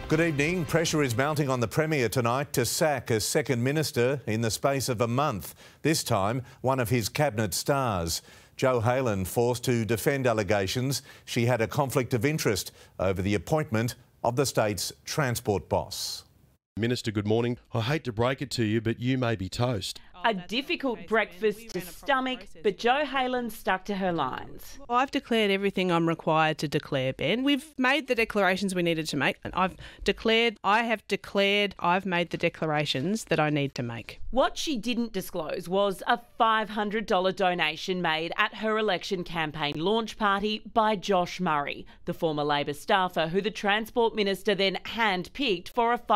Good evening. Pressure is mounting on the Premier tonight to sack a second minister in the space of a month. This time, one of his cabinet stars. Jo Haylen forced to defend allegations she had a conflict of interest over the appointment of the state's transport boss. Minister, good morning. I hate to break it to you, but you may be toast. A difficult breakfast to stomach, but Jo Haylen stuck to her lines. Well, I've declared everything I'm required to declare, Ben. We've made the declarations we needed to make. I've made the declarations that I need to make. What she didn't disclose was a $500 donation made at her election campaign launch party by Josh Murray, the former Labor staffer who the Transport Minister then hand-picked for a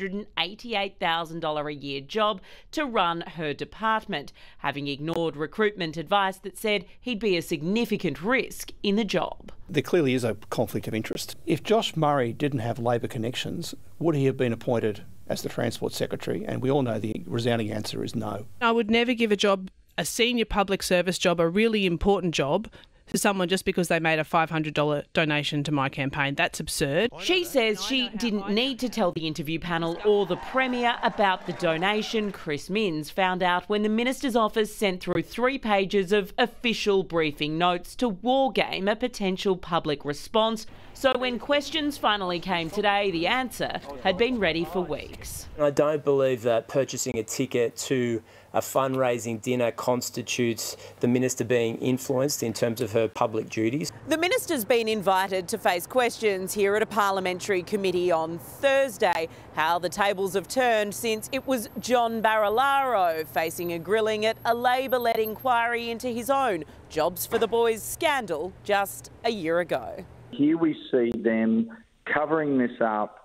$588,000 a year job to run her department, having ignored recruitment advice that said he'd be a significant risk in the job. There clearly is a conflict of interest. If Josh Murray didn't have Labor connections, would he have been appointed as the Transport Secretary? And we all know the resounding answer is no. I would never give a senior public service job, a really important job, to someone just because they made a $500 donation to my campaign. That's absurd. She says she didn't need to tell the interview panel or the Premier about the donation. Chris Minns found out when the Minister's office sent through 3 pages of official briefing notes to wargame a potential public response. So when questions finally came today, the answer had been ready for weeks. I don't believe that purchasing a ticket to a fundraising dinner constitutes the Minister being influenced in terms of her public duties. The Minister's been invited to face questions here at a parliamentary committee on Thursday. How the tables have turned since it was John Barilaro facing a grilling at a Labor-led inquiry into his own Jobs for the Boys scandal just a year ago. Here we see them covering this up.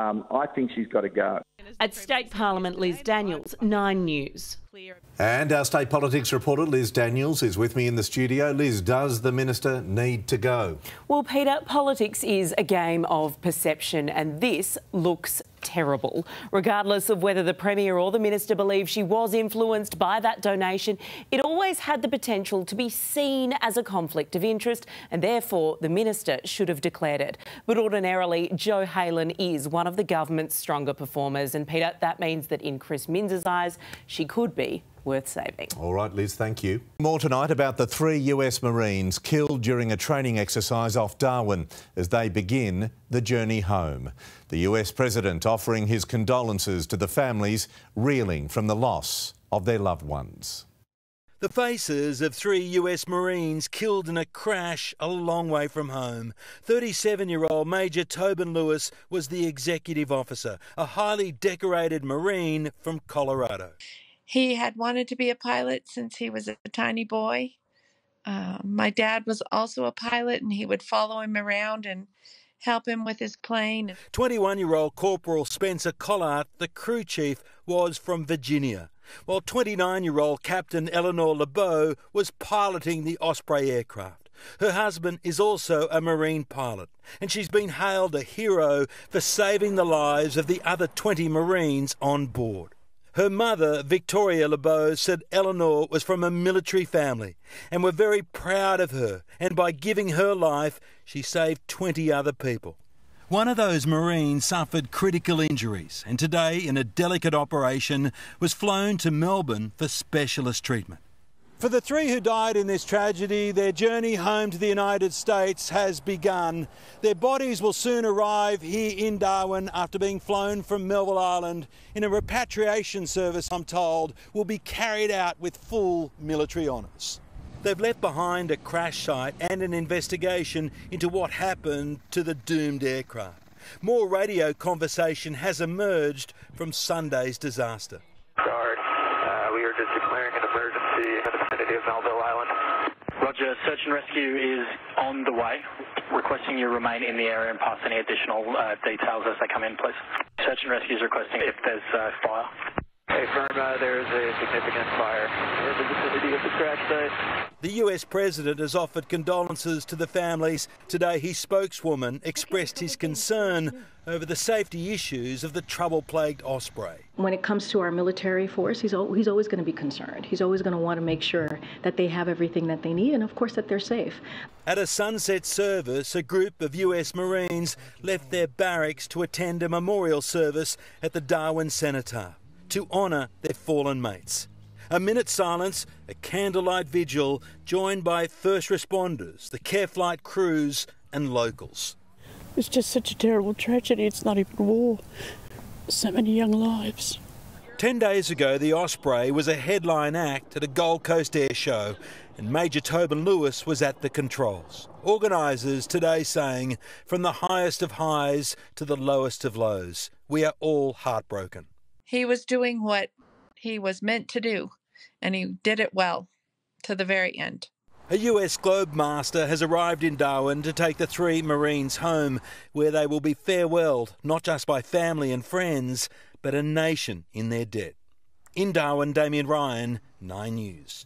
I think she's got to go. At State Parliament, Liz Daniels, 9 News. And our state politics reporter Liz Daniels is with me in the studio. Liz, does the minister need to go? Well, Peter, politics is a game of perception and this looks terrible. Regardless of whether the Premier or the Minister believe she was influenced by that donation, it always had the potential to be seen as a conflict of interest and therefore the Minister should have declared it. But ordinarily, Jo Haylen is one of the government's stronger performers and Peter, that means that in Chris Minns' eyes, she could be worth saving. All right, Liz, thank you. More tonight about the 3 US Marines killed during a training exercise off Darwin as they begin the journey home. The US President offering his condolences to the families reeling from the loss of their loved ones. The faces of 3 US Marines killed in a crash a long way from home. 37-year-old Major Tobin Lewis was the executive officer, a highly decorated Marine from Colorado. He had wanted to be a pilot since he was a tiny boy. My dad was also a pilot and he would follow him around and help him with his plane. 21-year-old Corporal Spencer Collard, the crew chief, was from Virginia, while 29-year-old Captain Eleanor LeBeau was piloting the Osprey aircraft. Her husband is also a Marine pilot, and she's been hailed a hero for saving the lives of the other 20 Marines on board. Her mother, Victoria LeBeau, said Eleanor was from a military family and were very proud of her, and by giving her life, she saved 20 other people. One of those Marines suffered critical injuries and today, in a delicate operation, was flown to Melbourne for specialist treatment. For the 3 who died in this tragedy, their journey home to the United States has begun. Their bodies will soon arrive here in Darwin after being flown from Melville Island in a repatriation service, I'm told, will be carried out with full military honours. They've left behind a crash site and an investigation into what happened to the doomed aircraft. More radio conversation has emerged from Sunday's disaster. Guard, we are just declaring an emergency in the vicinity of Melville Island. Roger, search and rescue is on the way. Requesting you remain in the area and pass any additional details as they come in, please. Search and rescue is requesting if there's fire. Hey, firm, there is a significant fire in the vicinity of the crash site. The US President has offered condolences to the families. Today, his spokeswoman expressed his concern over the safety issues of the trouble-plagued Osprey. When it comes to our military force, he's always going to be concerned. He's always going to want to make sure that they have everything that they need and, of course, that they're safe. At a sunset service, a group of US Marines left their barracks to attend a memorial service at the Darwin Cenotaph to honour their fallen mates. A minute's silence, a candlelight vigil, joined by first responders, the care flight crews and locals. It's just such a terrible tragedy. It's not even war. So many young lives. 10 days ago, the Osprey was a headline act at a Gold Coast air show, and Major Tobin Lewis was at the controls. Organisers today saying, from the highest of highs to the lowest of lows, we are all heartbroken. He was doing what he was meant to do, and he did it well to the very end. A US Globe Master has arrived in Darwin to take the 3 Marines home, where they will be farewelled, not just by family and friends, but a nation in their debt. In Darwin, Damien Ryan, 9 News.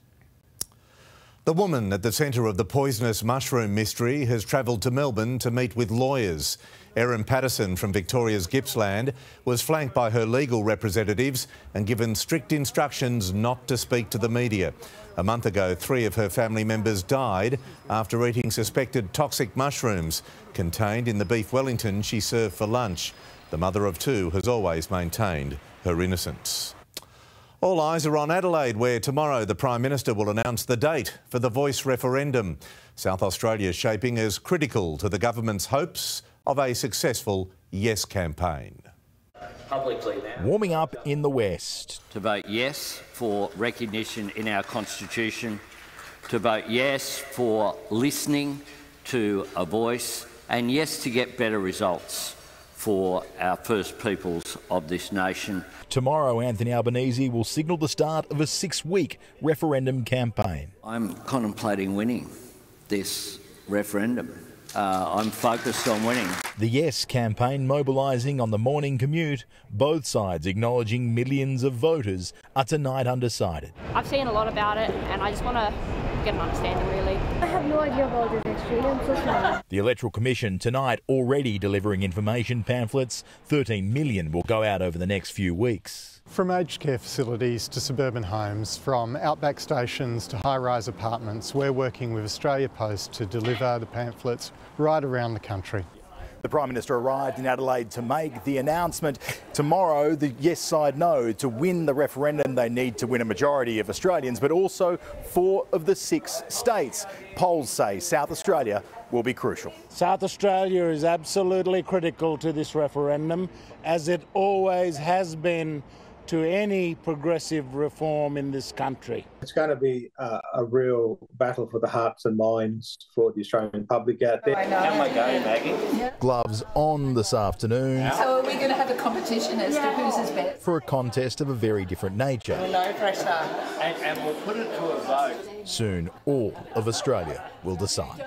The woman at the centre of the poisonous mushroom mystery has travelled to Melbourne to meet with lawyers. Erin Patterson from Victoria's Gippsland was flanked by her legal representatives and given strict instructions not to speak to the media. A month ago, 3 of her family members died after eating suspected toxic mushrooms contained in the beef Wellington she served for lunch. The mother of 2 has always maintained her innocence. All eyes are on Adelaide, where tomorrow the Prime Minister will announce the date for the Voice referendum. South Australia is shaping as critical to the government's hopes of a successful Yes campaign. Publicly now. Warming up in the West. To vote yes for recognition in our Constitution, to vote yes for listening to a voice, and yes to get better results for our First Peoples of this nation. Tomorrow, Anthony Albanese will signal the start of a 6-week referendum campaign. I'm contemplating winning this referendum. I'm focused on winning. The Yes campaign mobilising on the morning commute, both sides acknowledging millions of voters are tonight undecided. I've seen a lot about it and I just want to get an understanding, really. I have no idea about this actually, I'm so sorry. The Electoral Commission tonight already delivering information pamphlets. 13 million will go out over the next few weeks. From aged care facilities to suburban homes, from outback stations to high-rise apartments, we're working with Australia Post to deliver the pamphlets right around the country. The Prime Minister arrived in Adelaide to make the announcement. Tomorrow, the yes side know to win the referendum, they need to win a majority of Australians, but also 4 of the 6 states. Polls say South Australia will be crucial. South Australia is absolutely critical to this referendum, as it always has been to any progressive reform in this country. It's going to be a real battle for the hearts and minds for the Australian public out there. How am I going, Maggie? Yeah. Gloves on this afternoon. So are we going to have a competition as to whose is best? For a contest of a very different nature. No pressure. And we'll put it to a vote. Soon, all of Australia will decide.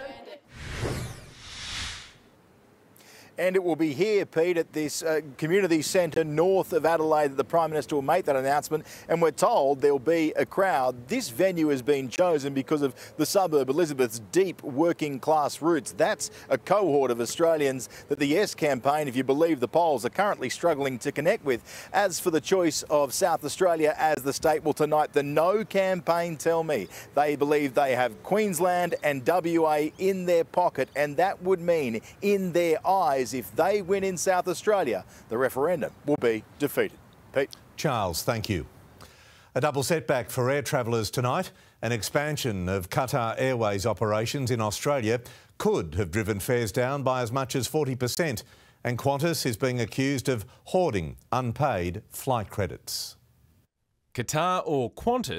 And it will be here, Pete, at this community centre north of Adelaide that the Prime Minister will make that announcement. And we're told there'll be a crowd. This venue has been chosen because of the suburb Elizabeth's deep working class roots. That's a cohort of Australians that the Yes campaign, if you believe the polls, are currently struggling to connect with. As for the choice of South Australia as the state, well, tonight the No campaign tell me they believe they have Queensland and WA in their pocket, and that would mean in their eyes, if they win in South Australia, the referendum will be defeated. Pete. Charles, thank you. A double setback for air travellers tonight. An expansion of Qatar Airways operations in Australia could have driven fares down by as much as 40%, and Qantas is being accused of hoarding unpaid flight credits. Qatar or Qantas,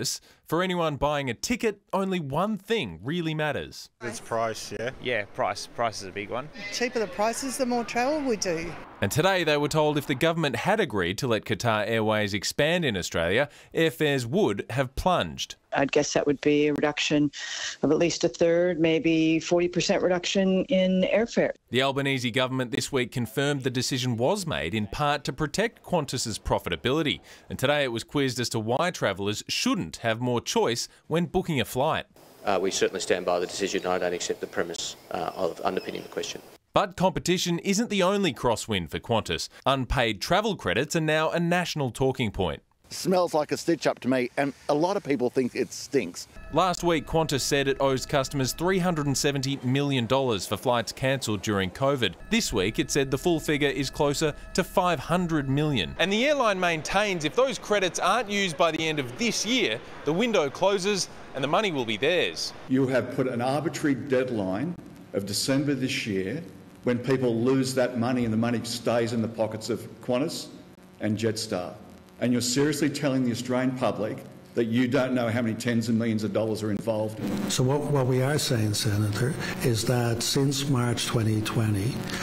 For anyone buying a ticket, only one thing really matters. It's price, yeah? Yeah, price. Price is a big one. The cheaper the prices, the more travel we do. And today they were told if the government had agreed to let Qatar Airways expand in Australia, airfares would have plunged. I'd guess that would be a reduction of at least a third, maybe 40% reduction in airfare. The Albanese government this week confirmed the decision was made in part to protect Qantas's profitability. And today it was quizzed as to why travellers shouldn't have more choice when booking a flight. We certainly stand by the decision, and I don't accept the premise of underpinning the question. But competition isn't the only crosswind for Qantas. Unpaid travel credits are now a national talking point. Smells like a stitch up to me, and a lot of people think it stinks. Last week, Qantas said it owes customers $370 million for flights cancelled during COVID. This week, it said the full figure is closer to $500 million. And the airline maintains if those credits aren't used by the end of this year, the window closes and the money will be theirs. You have put an arbitrary deadline of December this year when people lose that money and the money stays in the pockets of Qantas and Jetstar. And you're seriously telling the Australian public that you don't know how many tens of millions of dollars are involved? So what we are saying, Senator, is that since March 2020,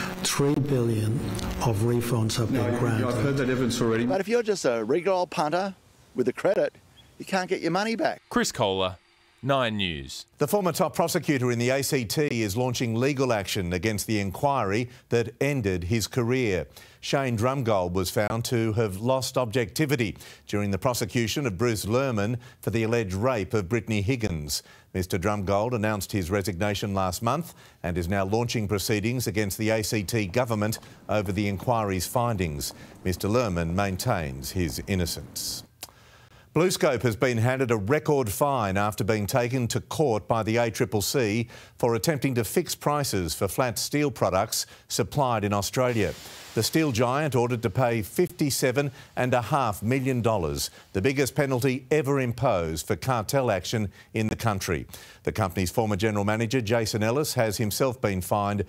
$3 billion of refunds have been granted. I've heard that evidence already. But if you're just a regular old punter with a credit, you can't get your money back. Chris Kohler, 9 News. The former top prosecutor in the ACT is launching legal action against the inquiry that ended his career. Shane Drumgold was found to have lost objectivity during the prosecution of Bruce Lerman for the alleged rape of Brittany Higgins. Mr Drumgold announced his resignation last month and is now launching proceedings against the ACT government over the inquiry's findings. Mr Lerman maintains his innocence. BlueScope has been handed a record fine after being taken to court by the ACCC for attempting to fix prices for flat steel products supplied in Australia. The steel giant ordered to pay $57.5 million, the biggest penalty ever imposed for cartel action in the country. The company's former general manager, Jason Ellis, has himself been fined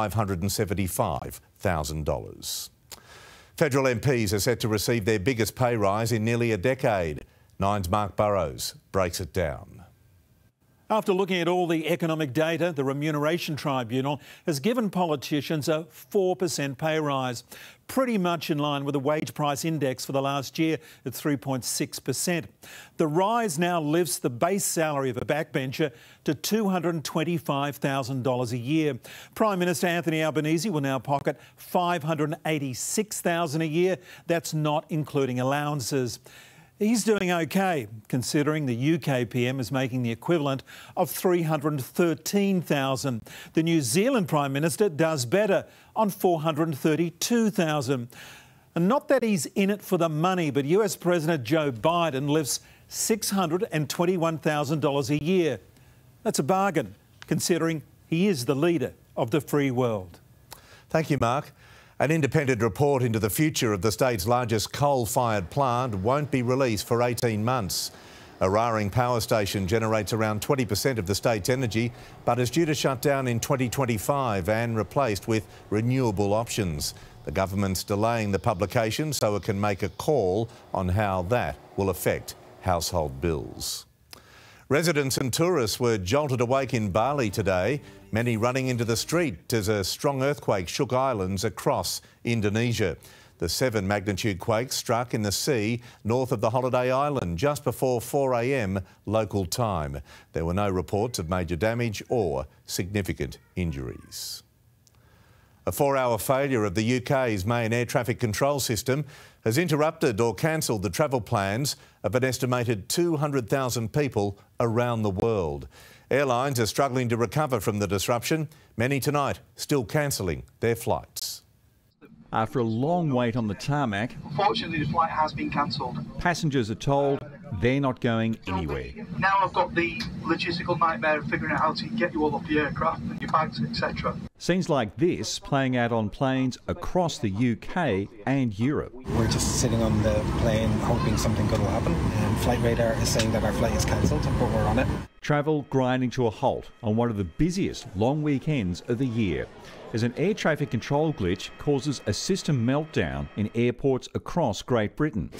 $575,000. Federal MPs are set to receive their biggest pay rise in nearly a decade. Nine's Mark Burrows breaks it down. After looking at all the economic data, the Remuneration Tribunal has given politicians a 4% pay rise, pretty much in line with the wage price index for the last year at 3.6%. The rise now lifts the base salary of a backbencher to $225,000 a year. Prime Minister Anthony Albanese will now pocket $586,000 a year. That's not including allowances. He's doing OK, considering the UK PM is making the equivalent of $313,000. The New Zealand Prime Minister does better on $432,000. And not that he's in it for the money, but US President Joe Biden lifts $621,000 a year. That's a bargain, considering he is the leader of the free world. Thank you, Mark. An independent report into the future of the state's largest coal-fired plant won't be released for 18 months. Eraring power station generates around 20% of the state's energy, but is due to shut down in 2025 and replaced with renewable options. The government's delaying the publication so it can make a call on how that will affect household bills. Residents and tourists were jolted awake in Bali today, many running into the street as a strong earthquake shook islands across Indonesia. The 7-magnitude quake struck in the sea north of the holiday island just before 4 a.m. local time. There were no reports of major damage or significant injuries. A 4-hour failure of the UK's main air traffic control system has interrupted or cancelled the travel plans of an estimated 200,000 people around the world. Airlines are struggling to recover from the disruption, many tonight still cancelling their flights. After a long wait on the tarmac, unfortunately the flight has been cancelled. Passengers are told they're not going anywhere. Now I've got the logistical nightmare of figuring out how to get you all off the aircraft and your bags, etc. Scenes like this playing out on planes across the UK and Europe. We're just sitting on the plane hoping something good will happen. Flight radar is saying that our flight is cancelled, but we're on it. Travel grinding to a halt on one of the busiest long weekends of the year, as an air traffic control glitch causes a system meltdown in airports across Great Britain.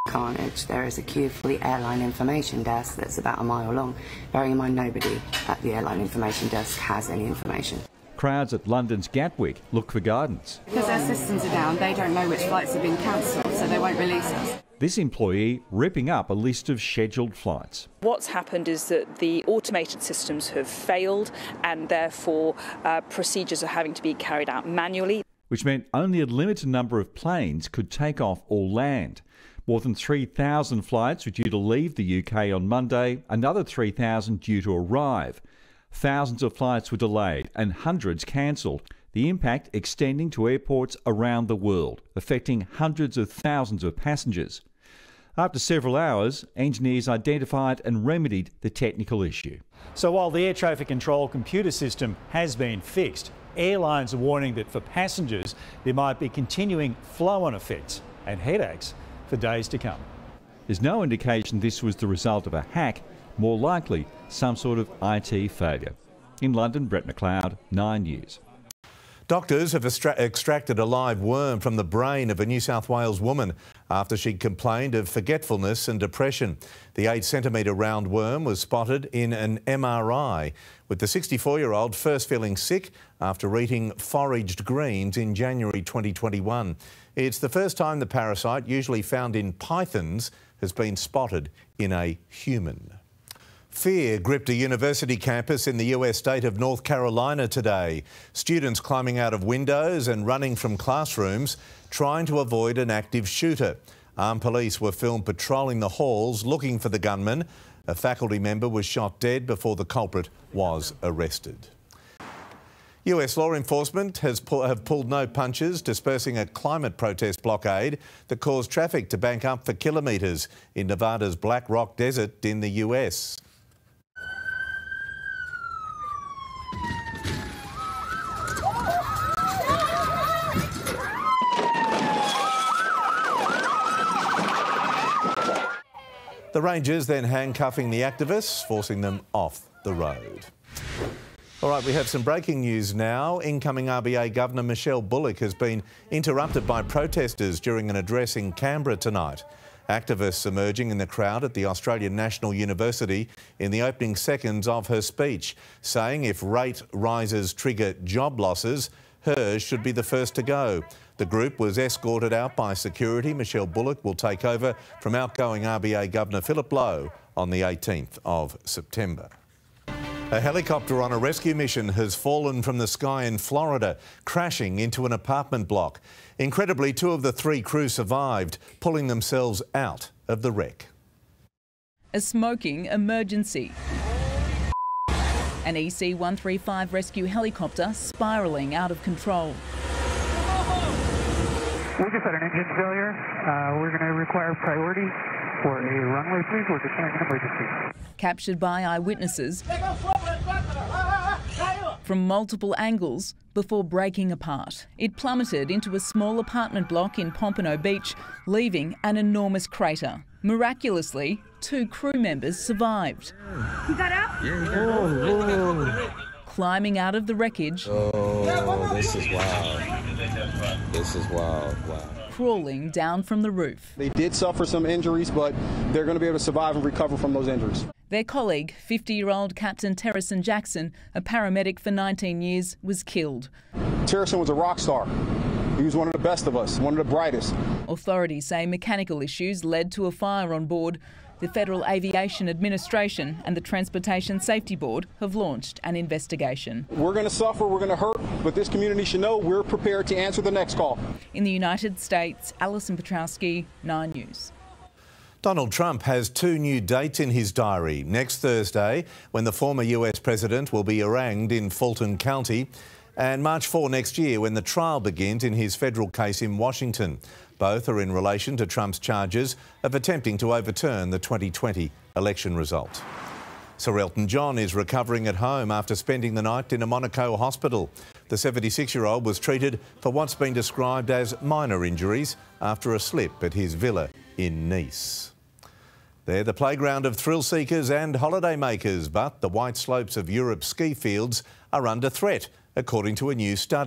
carnage, there is a queue for the airline information desk that's about a mile long. Bearing in mind nobody at the airline information desk has any information. Crowds at London's Gatwick look for guidance. Because their systems are down, they don't know which flights have been cancelled, so they won't release us. This employee ripping up a list of scheduled flights. What's happened is that the automated systems have failed and therefore procedures are having to be carried out manually. Which meant only a limited number of planes could take off or land. More than 3,000 flights were due to leave the UK on Monday, another 3,000 due to arrive. Thousands of flights were delayed and hundreds cancelled, the impact extending to airports around the world, affecting hundreds of thousands of passengers. After several hours, engineers identified and remedied the technical issue. So while the air traffic control computer system has been fixed, airlines are warning that for passengers there might be continuing flow-on effects and headaches for days to come. There's no indication this was the result of a hack, more likely some sort of IT failure. In London, Brett McLeod, 9 News. Doctors have extracted a live worm from the brain of a New South Wales woman after she complained of forgetfulness and depression. The 8-centimetre round worm was spotted in an MRI, with the 64-year-old first feeling sick after eating foraged greens in January 2021. It's the first time the parasite, usually found in pythons, has been spotted in a human. Fear gripped a university campus in the US state of North Carolina today. Students climbing out of windows and running from classrooms, trying to avoid an active shooter. Armed police were filmed patrolling the halls looking for the gunman. A faculty member was shot dead before the culprit was arrested. US law enforcement have pulled no punches, dispersing a climate protest blockade that caused traffic to bank up for kilometres in Nevada's Black Rock Desert in the US. The Rangers then handcuffing the activists, forcing them off the road. All right, we have some breaking news now. Incoming RBA Governor Michelle Bullock has been interrupted by protesters during an address in Canberra tonight. Activists emerging in the crowd at the Australian National University in the opening seconds of her speech, saying if rate rises trigger job losses, hers should be the first to go. The group was escorted out by security. Michelle Bullock will take over from outgoing RBA Governor Philip Lowe on the 18th of September. A helicopter on a rescue mission has fallen from the sky in Florida, crashing into an apartment block. Incredibly, 2 of the 3 crew survived, pulling themselves out of the wreck. A smoking emergency. An EC-135 rescue helicopter spiralling out of control. We just had an engine failure. We're going to require priority for a runway, please. We're declaring an emergency. Captured by eyewitnesses from multiple angles before breaking apart. It plummeted into a small apartment block in Pompano Beach, leaving an enormous crater. Miraculously, 2 crew members survived. You got out? Yeah. Climbing out of the wreckage. Oh, this is wild. This is wild. Wow. Crawling down from the roof. They did suffer some injuries, but they're going to be able to survive and recover from those injuries. Their colleague, 50-year-old Captain Terrison Jackson, a paramedic for 19 years, was killed. Terrison was a rock star. He was one of the best of us, one of the brightest. Authorities say mechanical issues led to a fire on board. The Federal Aviation Administration and the Transportation Safety Board have launched an investigation. We're going to suffer, we're going to hurt, but this community should know we're prepared to answer the next call. In the United States, Alison Petrowski, 9 News. Donald Trump has 2 new dates in his diary. Next Thursday, when the former US president will be arraigned in Fulton County, and March 4 next year when the trial begins in his federal case in Washington. Both are in relation to Trump's charges of attempting to overturn the 2020 election result. Sir Elton John is recovering at home after spending the night in a Monaco hospital. The 76-year-old was treated for what's been described as minor injuries after a slip at his villa in Nice. They're the playground of thrill seekers and holiday makers, but the white slopes of Europe's ski fields are under threat, according to a new study.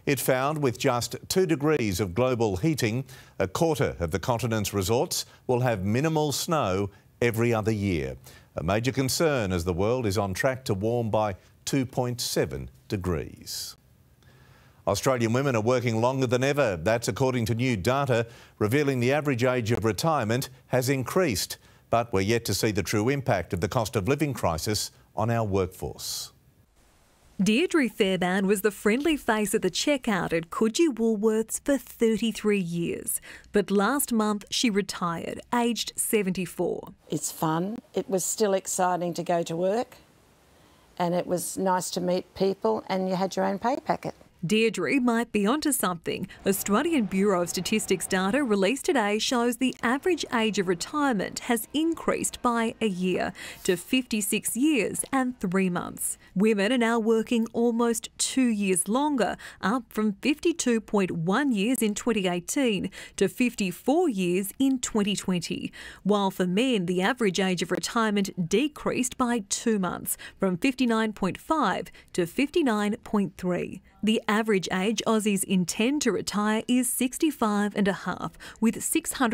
It found with just 2 degrees of global heating, a quarter of the continent's resorts will have minimal snow every other year. A major concern as the world is on track to warm by 2.7 degrees. Australian women are working longer than ever. That's according to new data revealing the average age of retirement has increased. But we're yet to see the true impact of the cost of living crisis on our workforce. Deirdre Fairbairn was the friendly face at the checkout at Coogee Woolworths for 33 years. But last month she retired, aged 74. It's fun. It was still exciting to go to work, and it was nice to meet people, and you had your own pay packet. Deirdre might be onto something. Australian Bureau of Statistics data released today shows the average age of retirement has increased by a year to 56 years and 3 months. Women are now working almost 2 years longer, up from 52.1 years in 2018 to 54 years in 2020. While for men, the average age of retirement decreased by 2 months, from 59.5 to 59.3. The average age Aussies intend to retire is 65 and a half, with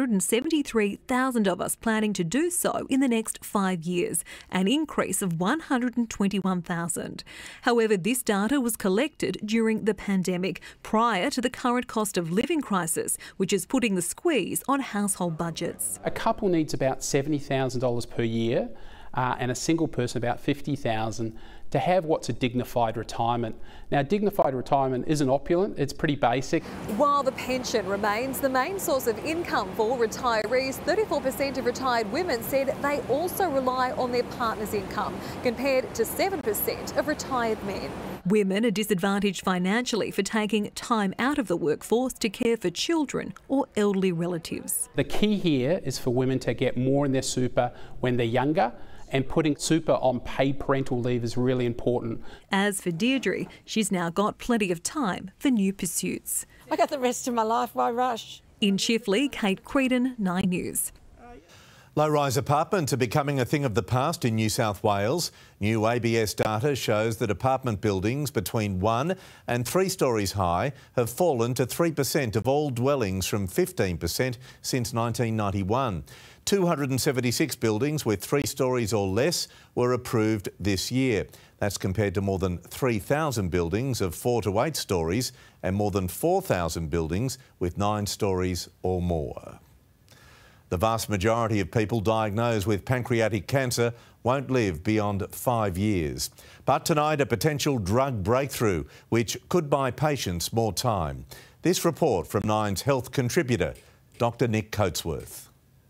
673,000 of us planning to do so in the next 5 years, an increase of 121,000. However, this data was collected during the pandemic, prior to the current cost of living crisis, which is putting the squeeze on household budgets. A couple needs about $70,000 per year, and a single person about $50,000 to have what's a dignified retirement. Now, dignified retirement isn't opulent, it's pretty basic. While the pension remains the main source of income for retirees, 34% of retired women said they also rely on their partner's income, compared to 7% of retired men. Women are disadvantaged financially for taking time out of the workforce to care for children or elderly relatives. The key here is for women to get more in their super when they're younger, and putting super on paid parental leave is really important. As for Deirdre, she's now got plenty of time for new pursuits. I got the rest of my life, why rush? In Chifley, Kate Creedon, 9 News. Low-rise apartments are becoming a thing of the past in New South Wales. New ABS data shows that apartment buildings between 1 and 3 stories high have fallen to 3% of all dwellings from 15% since 1991. 276 buildings with 3 stories or less were approved this year. That's compared to more than 3,000 buildings of 4 to 8 stories and more than 4,000 buildings with 9 stories or more. The vast majority of people diagnosed with pancreatic cancer won't live beyond 5 years. But tonight, a potential drug breakthrough which could buy patients more time. This report from Nine's health contributor, Dr Nick Coatsworth.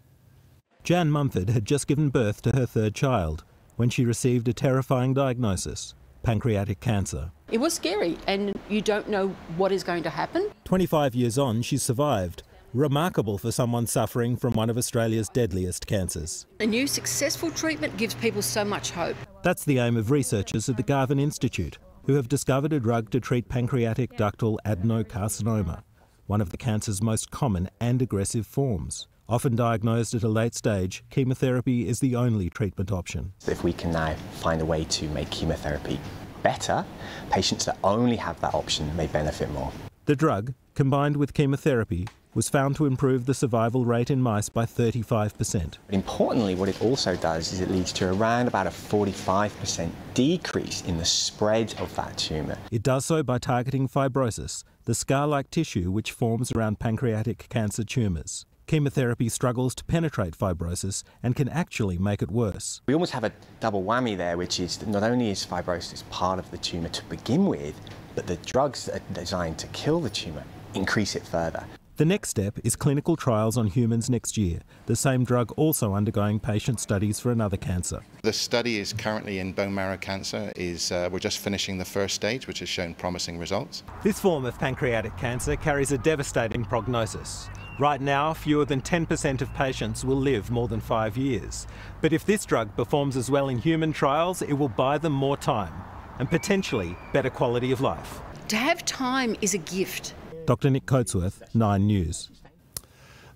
Jan Mumford had just given birth to her 3rd child when she received a terrifying diagnosis, pancreatic cancer. It was scary, and you don't know what is going to happen. 25 years on, she's survived. Remarkable for someone suffering from one of Australia's deadliest cancers. A new successful treatment gives people so much hope. That's the aim of researchers at the Garvan Institute, who have discovered a drug to treat pancreatic ductal adenocarcinoma, one of the cancer's most common and aggressive forms. Often diagnosed at a late stage, chemotherapy is the only treatment option. If we can now find a way to make chemotherapy better, patients that only have that option may benefit more. The drug, combined with chemotherapy, was found to improve the survival rate in mice by 35%. Importantly, what it also does is it leads to around about a 45% decrease in the spread of that tumour. It does so by targeting fibrosis, the scar-like tissue which forms around pancreatic cancer tumours. Chemotherapy struggles to penetrate fibrosis and can actually make it worse. We almost have a double whammy there, which is that not only is fibrosis part of the tumour to begin with, but the drugs that are designed to kill the tumour increase it further. The next step is clinical trials on humans next year, the same drug also undergoing patient studies for another cancer. The study is currently in bone marrow cancer. We're just finishing the first stage, which has shown promising results. This form of pancreatic cancer carries a devastating prognosis. Right now, fewer than 10% of patients will live more than 5 years. But if this drug performs as well in human trials, it will buy them more time and potentially better quality of life. To have time is a gift. Dr Nick Coatsworth, 9 News.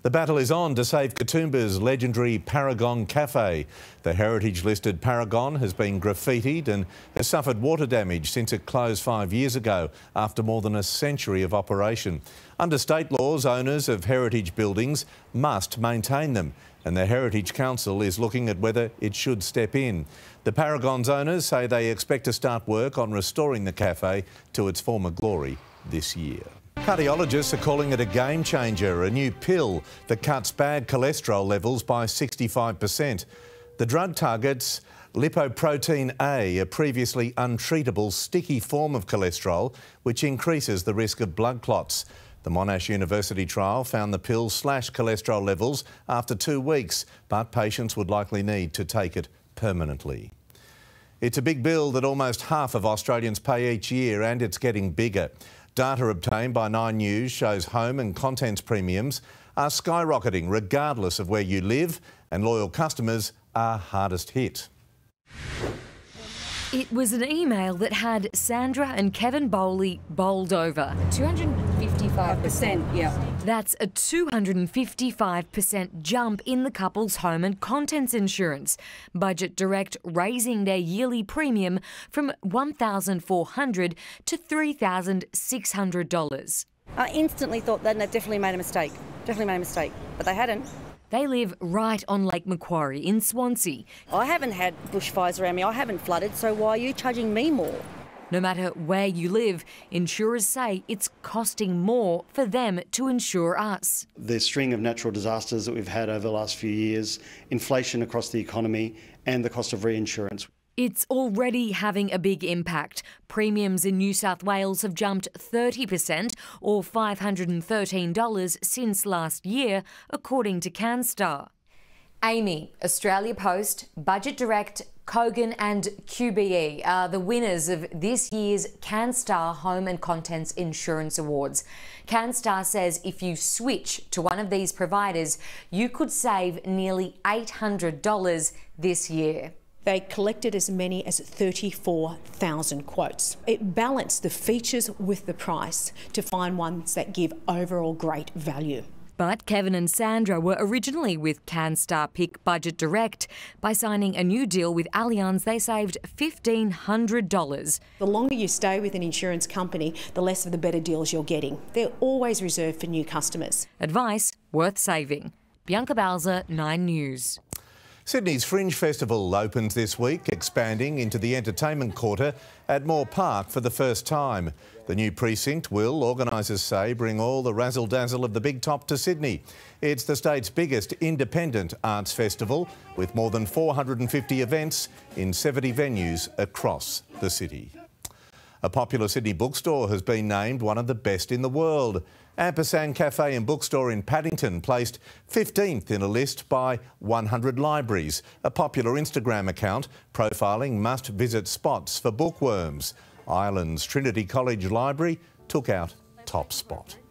The battle is on to save Katoomba's legendary Paragon Cafe. The heritage-listed Paragon has been graffitied and has suffered water damage since it closed 5 years ago after more than a century of operation. Under state laws, owners of heritage buildings must maintain them, and the Heritage Council is looking at whether it should step in. The Paragon's owners say they expect to start work on restoring the cafe to its former glory this year. Cardiologists are calling it a game changer, a new pill that cuts bad cholesterol levels by 65%. The drug targets lipoprotein A, a previously untreatable sticky form of cholesterol, which increases the risk of blood clots. The Monash University trial found the pill slashed cholesterol levels after 2 weeks, but patients would likely need to take it permanently. It's a big bill that almost half of Australians pay each year, and it's getting bigger. Data obtained by 9 News shows home and contents premiums are skyrocketing regardless of where you live, and loyal customers are hardest hit. It was an email that had Sandra and Kevin Bowley bowled over. 255%, yeah. That's a 255% jump in the couple's home and contents insurance. Budget Direct raising their yearly premium from $1,400 to $3,600. I instantly thought that they've definitely made a mistake. Definitely made a mistake, but they hadn't. They live right on Lake Macquarie in Swansea. I haven't had bushfires around me, I haven't flooded, so why are you charging me more? No matter where you live, insurers say it's costing more for them to insure us. The string of natural disasters that we've had over the last few years, inflation across the economy and the cost of reinsurance. It's already having a big impact. Premiums in New South Wales have jumped 30% or $513 since last year, according to CanStar. Amy, Australia Post, Budget Direct, Kogan and QBE are the winners of this year's CanStar Home and Contents Insurance Awards. CanStar says if you switch to one of these providers, you could save nearly $800 this year. They collected as many as 34,000 quotes. It balanced the features with the price to find ones that give overall great value. But Kevin and Sandra were originally with CanStar pick Budget Direct. By signing a new deal with Allianz, they saved $1,500. The longer you stay with an insurance company, the less of the better deals you're getting. They're always reserved for new customers. Advice worth saving. Bianca Balzer, 9 News. Sydney's Fringe Festival opens this week, expanding into the entertainment quarter at Moore Park for the first time. The new precinct will, organisers say, bring all the razzle-dazzle of the big top to Sydney. It's the state's biggest independent arts festival, with more than 450 events in 70 venues across the city. A popular Sydney bookstore has been named one of the best in the world. Ampersand Cafe and Bookstore in Paddington placed 15th in a list by 100 Libraries, a popular Instagram account profiling must-visit spots for bookworms. Ireland's Trinity College Library took out top spot.